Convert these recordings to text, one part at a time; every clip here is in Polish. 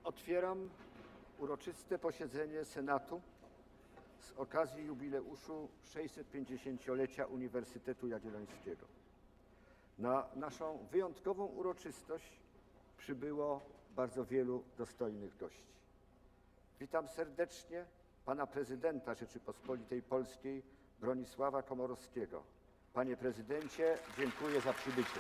Otwieram uroczyste posiedzenie Senatu z okazji jubileuszu 650-lecia Uniwersytetu Jagiellońskiego. Na naszą wyjątkową uroczystość przybyło bardzo wielu dostojnych gości. Witam serdecznie pana prezydenta Rzeczypospolitej Polskiej Bronisława Komorowskiego. Panie prezydencie, dziękuję za przybycie.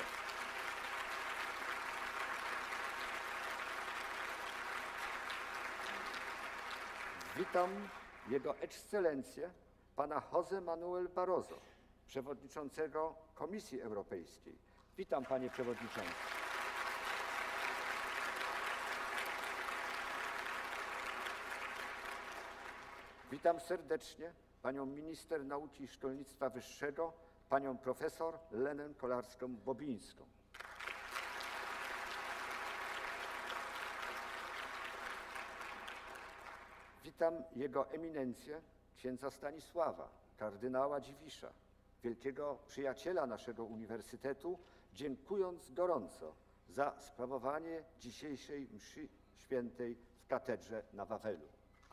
Witam Jego Ekscelencję, pana José Manuel Barroso, przewodniczącego Komisji Europejskiej. Witam, panie przewodniczący. Witam serdecznie panią minister nauki i szkolnictwa wyższego, panią profesor Lenę Kolarską-Bobińską. Witam Jego Eminencję, księdza Stanisława, kardynała Dziwisza, wielkiego przyjaciela naszego uniwersytetu, dziękując gorąco za sprawowanie dzisiejszej mszy świętej w katedrze na Wawelu.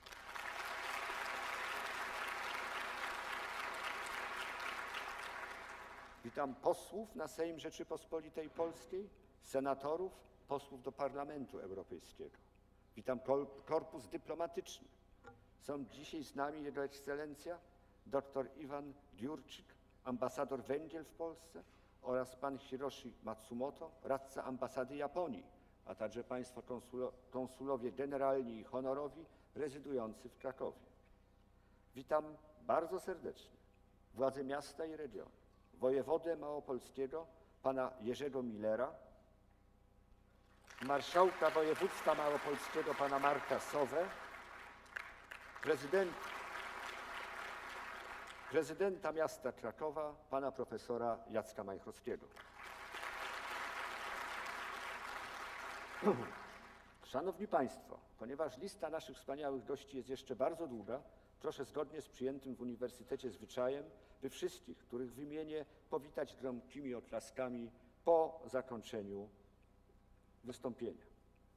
Witam posłów na Sejm Rzeczypospolitej Polskiej, senatorów, posłów do Parlamentu Europejskiego. Witam korpus dyplomatyczny. Są dzisiaj z nami Jego Ekscelencja dr Iwan Dziurczyk, ambasador Węgier w Polsce, oraz pan Hiroshi Matsumoto, radca ambasady Japonii, a także państwo konsulowie generalni i honorowi rezydujący w Krakowie. Witam bardzo serdecznie władze miasta i regionu, wojewodę małopolskiego pana Jerzego Millera, marszałka województwa małopolskiego pana Marka Sowę, prezydenta miasta Krakowa pana profesora Jacka Majchrowskiego. Szanowni Państwo, ponieważ lista naszych wspaniałych gości jest jeszcze bardzo długa, proszę zgodnie z przyjętym w uniwersytecie zwyczajem, by wszystkich, których wymienię, powitać gromkimi oklaskami po zakończeniu wystąpienia.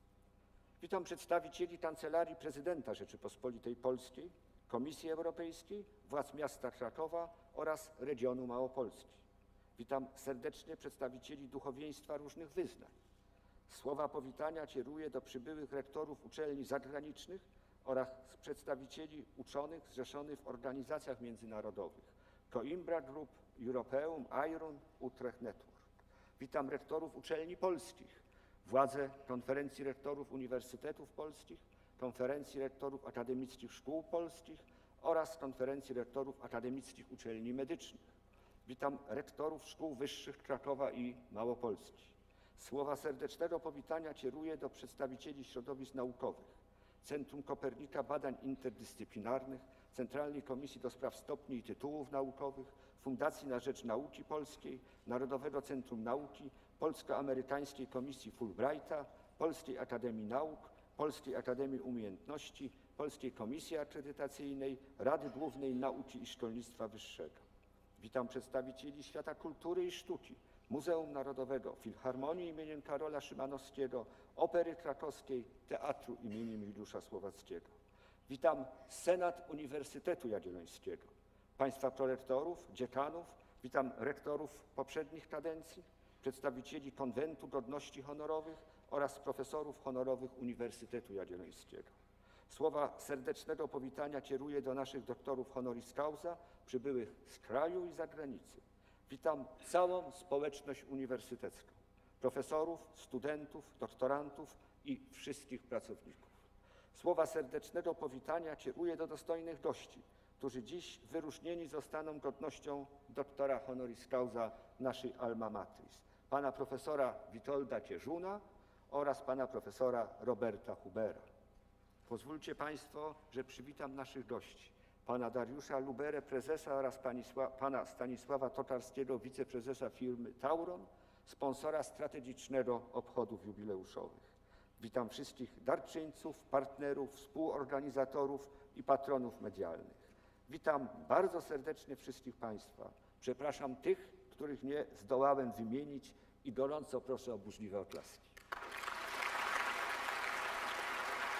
Witam przedstawicieli Kancelarii Prezydenta Rzeczypospolitej Polskiej, Komisji Europejskiej, władz miasta Krakowa oraz regionu Małopolski. Witam serdecznie przedstawicieli duchowieństwa różnych wyznań. Słowa powitania kieruję do przybyłych rektorów uczelni zagranicznych oraz przedstawicieli uczonych zrzeszonych w organizacjach międzynarodowych Coimbra Group, Europeum, IRON, Utrecht Network. Witam rektorów uczelni polskich, władze Konferencji Rektorów Uniwersytetów Polskich, Konferencji Rektorów Akademickich Szkół Polskich oraz Konferencji Rektorów Akademickich Uczelni Medycznych. Witam rektorów szkół wyższych Krakowa i Małopolski. Słowa serdecznego powitania kieruję do przedstawicieli środowisk naukowych, Centrum Kopernika Badań Interdyscyplinarnych, Centralnej Komisji do Spraw Stopni i Tytułów Naukowych, Fundacji na Rzecz Nauki Polskiej, Narodowego Centrum Nauki, Polsko-Amerykańskiej Komisji Fulbrighta, Polskiej Akademii Nauk, Polskiej Akademii Umiejętności, Polskiej Komisji Akredytacyjnej, Rady Głównej Nauki i Szkolnictwa Wyższego. Witam przedstawicieli świata kultury i sztuki, Muzeum Narodowego, Filharmonii im. Karola Szymanowskiego, Opery Krakowskiej, Teatru im. Juliusza Słowackiego. Witam Senat Uniwersytetu Jagiellońskiego, państwa prorektorów, dziekanów, witam rektorów poprzednich kadencji, przedstawicieli Konwentu Godności Honorowych oraz profesorów honorowych Uniwersytetu Jagiellońskiego. Słowa serdecznego powitania kieruję do naszych doktorów honoris causa przybyłych z kraju i zagranicy. Witam całą społeczność uniwersytecką, profesorów, studentów, doktorantów i wszystkich pracowników. Słowa serdecznego powitania kieruję do dostojnych gości, którzy dziś wyróżnieni zostaną godnością doktora honoris causa naszej alma matris, pana profesora Witolda Kierzuna oraz pana profesora Roberta Hubera. Pozwólcie Państwo, że przywitam naszych gości, pana Dariusza Luberę, prezesa, oraz pana Stanisława Tokarskiego, wiceprezesa firmy Tauron, sponsora strategicznego obchodów jubileuszowych. Witam wszystkich darczyńców, partnerów, współorganizatorów i patronów medialnych. Witam bardzo serdecznie wszystkich Państwa. Przepraszam tych, których nie zdołałem wymienić i gorąco proszę o burzliwe oklaski.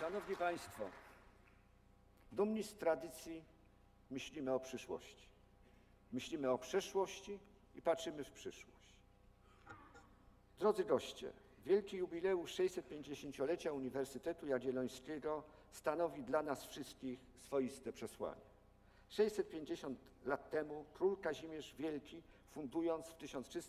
Szanowni Państwo, dumni z tradycji myślimy o przyszłości. Myślimy o przeszłości i patrzymy w przyszłość. Drodzy goście, wielki jubileusz 650-lecia Uniwersytetu Jagiellońskiego stanowi dla nas wszystkich swoiste przesłanie. 650 lat temu król Kazimierz Wielki, fundując w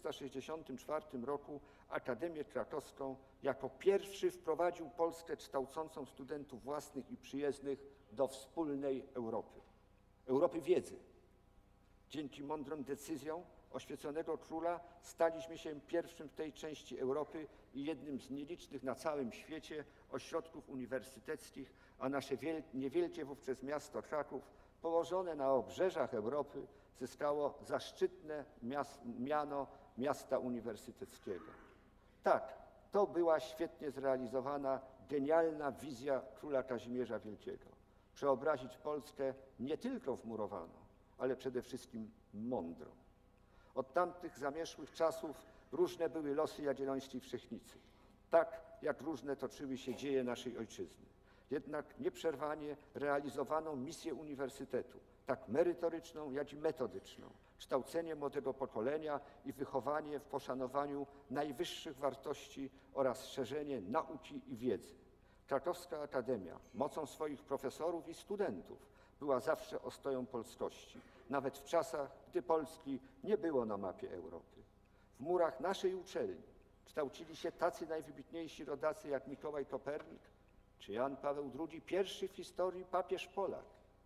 1364 roku Akademię Krakowską, jako pierwszy wprowadził Polskę kształcącą studentów własnych i przyjezdnych do wspólnej Europy. Europy wiedzy. Dzięki mądrym decyzjom oświeconego króla staliśmy się pierwszym w tej części Europy i jednym z nielicznych na całym świecie ośrodków uniwersyteckich, a nasze niewielkie wówczas miasto Kraków, położone na obrzeżach Europy, zyskało zaszczytne miano miasta uniwersyteckiego. Tak, to była świetnie zrealizowana, genialna wizja króla Kazimierza Wielkiego. Przeobrazić Polskę nie tylko wmurowaną, ale przede wszystkim mądrą. Od tamtych zamierzchłych czasów różne były losy Jagiellońskiej Wszechnicy. Tak jak różne toczyły się dzieje naszej ojczyzny. Jednak nieprzerwanie realizowano misję uniwersytetu, tak merytoryczną, jak i metodyczną. Kształcenie młodego pokolenia i wychowanie w poszanowaniu najwyższych wartości oraz szerzenie nauki i wiedzy. Krakowska Akademia, mocą swoich profesorów i studentów, była zawsze ostoją polskości, nawet w czasach, gdy Polski nie było na mapie Europy. W murach naszej uczelni kształcili się tacy najwybitniejsi rodacy jak Mikołaj Kopernik czy Jan Paweł II, pierwszy w historii papież Polak,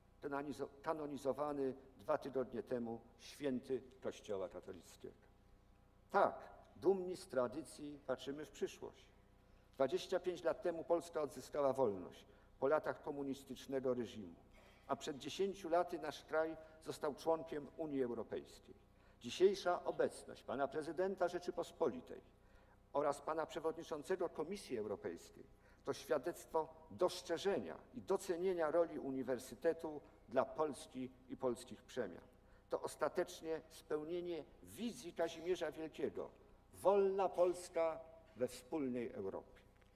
kanonizowany 2 tygodnie temu święty Kościoła katolickiego. Tak, dumni z tradycji patrzymy w przyszłość. 25 lat temu Polska odzyskała wolność po latach komunistycznego reżimu, a przed 10 laty nasz kraj został członkiem Unii Europejskiej. Dzisiejsza obecność pana prezydenta Rzeczypospolitej oraz pana przewodniczącego Komisji Europejskiej to świadectwo dostrzeżenia i docenienia roli uniwersytetu dla Polski i polskich przemian. To ostatecznie spełnienie wizji Kazimierza Wielkiego. Wolna Polska we wspólnej Europie.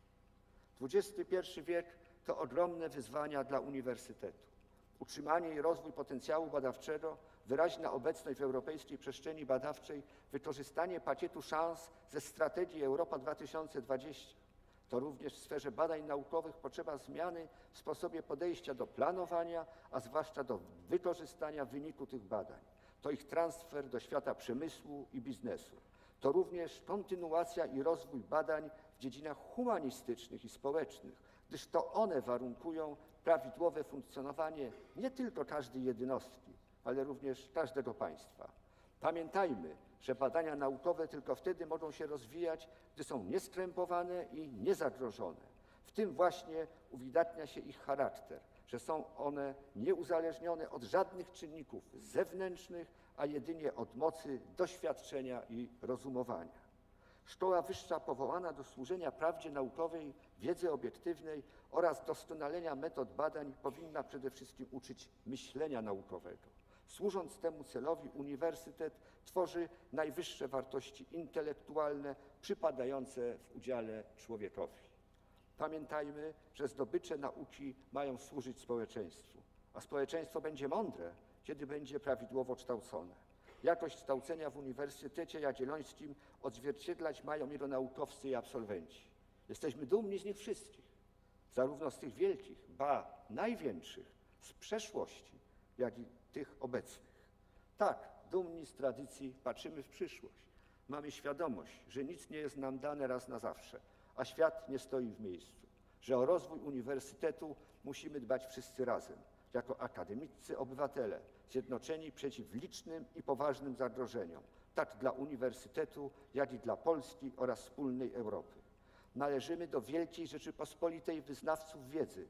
XXI wiek to ogromne wyzwania dla uniwersytetu. Utrzymanie i rozwój potencjału badawczego, wyraźna obecność w europejskiej przestrzeni badawczej, wykorzystanie pakietu szans ze strategii Europa 2020. To również w sferze badań naukowych potrzeba zmiany w sposobie podejścia do planowania, a zwłaszcza do wykorzystania wyniku tych badań. To ich transfer do świata przemysłu i biznesu. To również kontynuacja i rozwój badań w dziedzinach humanistycznych i społecznych, gdyż to one warunkują prawidłowe funkcjonowanie nie tylko każdej jednostki, ale również każdego państwa. Pamiętajmy, że badania naukowe tylko wtedy mogą się rozwijać, gdy są nieskrępowane i niezagrożone. W tym właśnie uwidatnia się ich charakter, że są one nieuzależnione od żadnych czynników zewnętrznych, a jedynie od mocy doświadczenia i rozumowania. Szkoła wyższa powołana do służenia prawdzie naukowej, wiedzy obiektywnej oraz doskonalenia metod badań powinna przede wszystkim uczyć myślenia naukowego. Służąc temu celowi, uniwersytet tworzy najwyższe wartości intelektualne przypadające w udziale człowiekowi. Pamiętajmy, że zdobycze nauki mają służyć społeczeństwu, a społeczeństwo będzie mądre, kiedy będzie prawidłowo kształcone. Jakość kształcenia w Uniwersytecie Jagiellońskim odzwierciedlać mają jego naukowcy i absolwenci. Jesteśmy dumni z nich wszystkich, zarówno z tych wielkich, ba największych, z przeszłości, jak i tych obecnych. Tak, dumni z tradycji patrzymy w przyszłość. Mamy świadomość, że nic nie jest nam dane raz na zawsze, a świat nie stoi w miejscu, że o rozwój uniwersytetu musimy dbać wszyscy razem, jako akademiccy obywatele, zjednoczeni przeciw licznym i poważnym zagrożeniom, tak dla uniwersytetu, jak i dla Polski oraz wspólnej Europy. Należymy do wielkiej Rzeczypospolitej wyznawców wiedzy,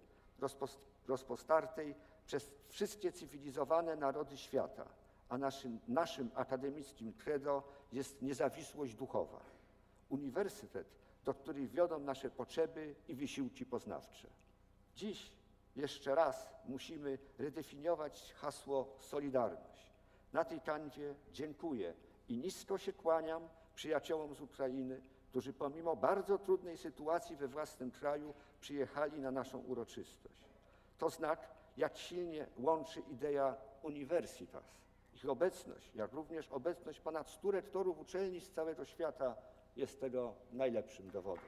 rozpostartej przez wszystkie cywilizowane narody świata, a naszym akademickim credo jest niezawisłość duchowa. Uniwersytet, do której wiodą nasze potrzeby i wysiłki poznawcze. Dziś jeszcze raz musimy redefiniować hasło Solidarność. Na tej kanwie dziękuję i nisko się kłaniam przyjaciołom z Ukrainy, którzy pomimo bardzo trudnej sytuacji we własnym kraju przyjechali na naszą uroczystość. To znak, jak silnie łączy idea Universitas. Ich obecność, jak również obecność ponad 100 rektorów uczelni z całego świata jest tego najlepszym dowodem.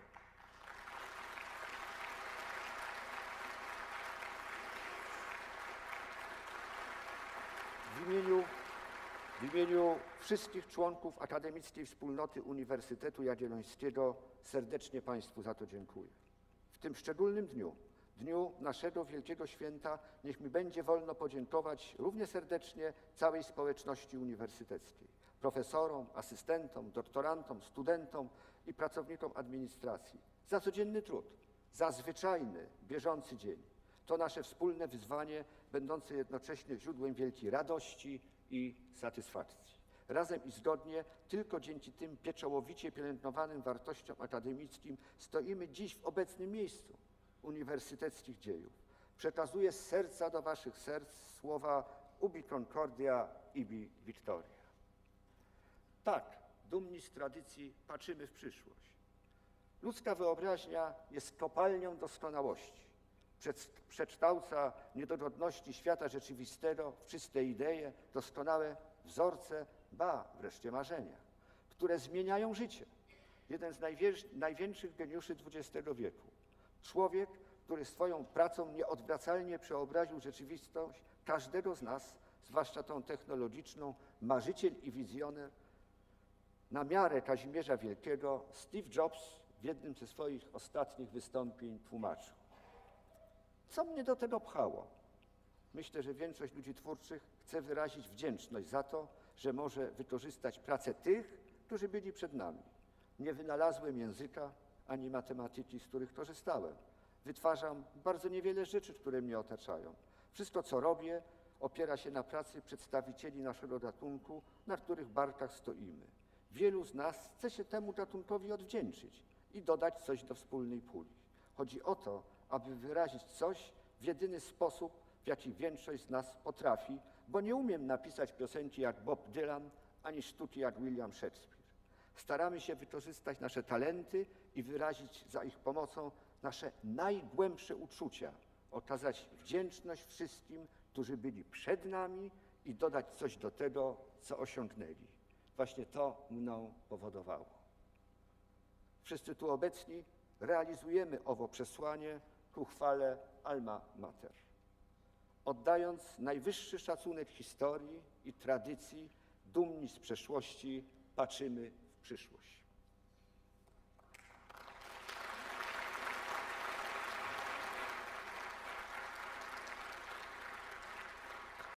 W imieniu wszystkich członków akademickiej wspólnoty Uniwersytetu Jagiellońskiego serdecznie Państwu za to dziękuję. W tym szczególnym dniu, dniu naszego wielkiego święta, niech mi będzie wolno podziękować równie serdecznie całej społeczności uniwersyteckiej, profesorom, asystentom, doktorantom, studentom i pracownikom administracji za codzienny trud, za zwyczajny, bieżący dzień. To nasze wspólne wyzwanie, będące jednocześnie źródłem wielkiej radości i satysfakcji. Razem i zgodnie, tylko dzięki tym pieczołowicie pielęgnowanym wartościom akademickim stoimy dziś w obecnym miejscu uniwersyteckich dziejów. Przekazuję z serca do waszych serc słowa ubi concordia, ibi victoria. Tak, dumni z tradycji patrzymy w przyszłość. Ludzka wyobraźnia jest kopalnią doskonałości. Przekształca niedogodności świata rzeczywistego w czyste idee, doskonałe wzorce, ba, wreszcie marzenia, które zmieniają życie. Jeden z największych geniuszy XX wieku. Człowiek, który swoją pracą nieodwracalnie przeobraził rzeczywistość każdego z nas, zwłaszcza tą technologiczną, marzyciel i wizjoner, na miarę Kazimierza Wielkiego, Steve Jobs w jednym ze swoich ostatnich wystąpień tłumaczył. Co mnie do tego pchało? Myślę, że większość ludzi twórczych chce wyrazić wdzięczność za to, że może wykorzystać pracę tych, którzy byli przed nami. Nie wynalazłem języka ani matematyki, z których korzystałem. Wytwarzam bardzo niewiele rzeczy, które mnie otaczają. Wszystko, co robię, opiera się na pracy przedstawicieli naszego gatunku, na których barkach stoimy. Wielu z nas chce się temu gatunkowi odwdzięczyć i dodać coś do wspólnej puli. Chodzi o to, aby wyrazić coś w jedyny sposób, w jaki większość z nas potrafi, bo nie umiem napisać piosenki jak Bob Dylan, ani sztuki jak William Shakespeare. Staramy się wykorzystać nasze talenty i wyrazić za ich pomocą nasze najgłębsze uczucia, okazać wdzięczność wszystkim, którzy byli przed nami i dodać coś do tego, co osiągnęli. Właśnie to mną powodowało. Wszyscy tu obecni realizujemy owo przesłanie ku chwale Alma Mater. Oddając najwyższy szacunek historii i tradycji, dumni z przeszłości, patrzymy w przyszłość.